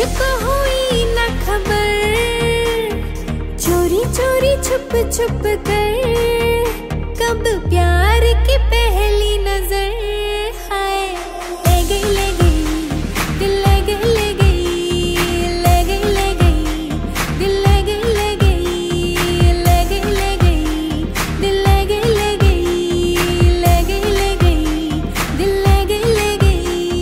मुझको हुई न खबर, चोरी चोरी छुप छुप कर, कब प्यार की पहली नजर। हाय ले गई ले गई दिल, ले गई ले गई, ले गई ले गई दिल, ले गई ले गई, ले गई ले गई दिल, ले गई ले गई, ले गई ले गई दिल, ले गई ले गई।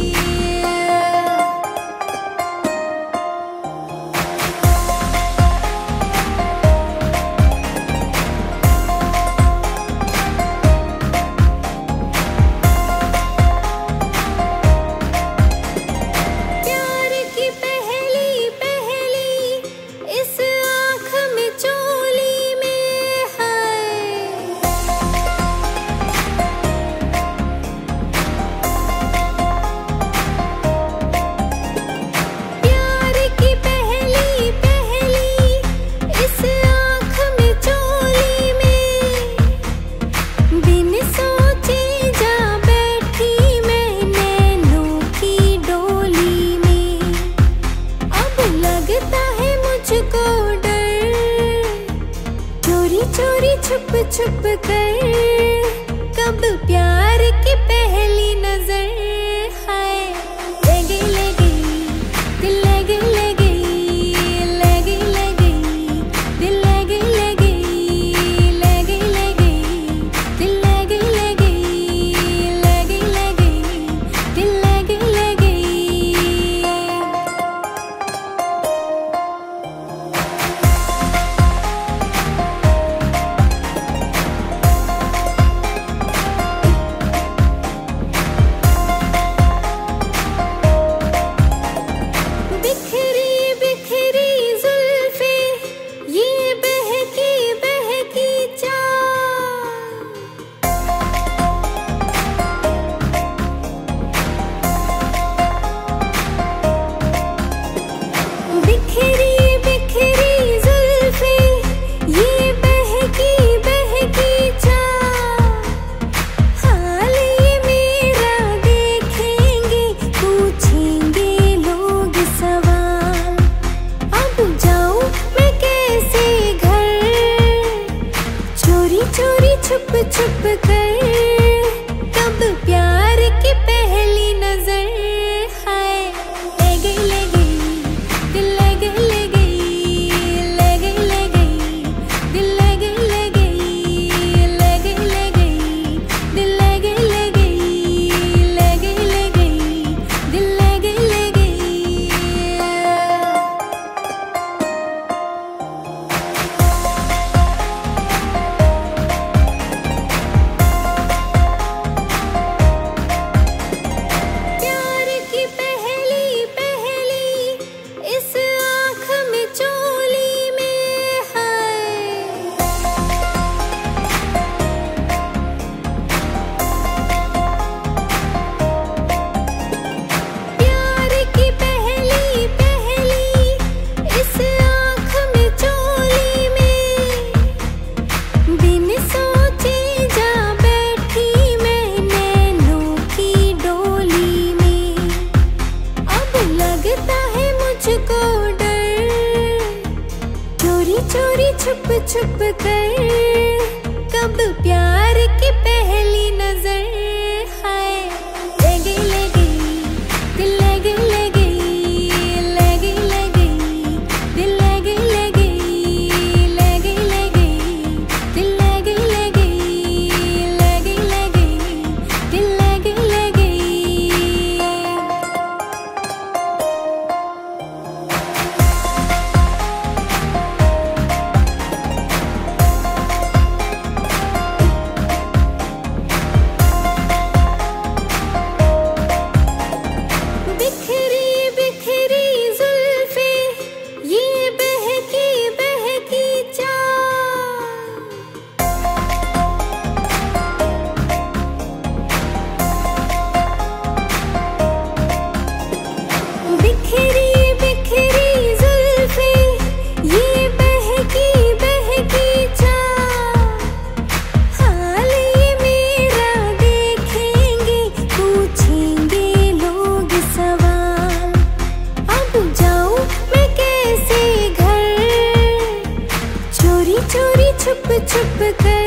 चोरी छुप छुप कर, कब प्यार की पहली नजर। हाय ले गई ले गई दिल, ले गई ले गई, ले गई ले गई दिल, ले गई ले गई, ले गई ले गई दिल, ले गई ले गई, ले गई ले गई दिल, ले गई ले गई। चोरी छुप छुप कर, कब प्यार की पहली नजर। हाय ले गई ले गई दिल, ले गई ले गई, ले गई ले गई दिल, ले गई ले गई, ले गई ले गई दिल, ले गई ले गई, ले गई ले गई दिल, ले गई ले गई। चोरी छुप छुप कर, कब प्यार की पहली नजर। हाय ले गई ले गई दिल, ले गई ले गई, ले गई ले गई दिल, ले गई ले गई, ले गई ले गई दिल, ले गई ले गई, ले गई ले गई दिल, ले गई ले गई। छुप कर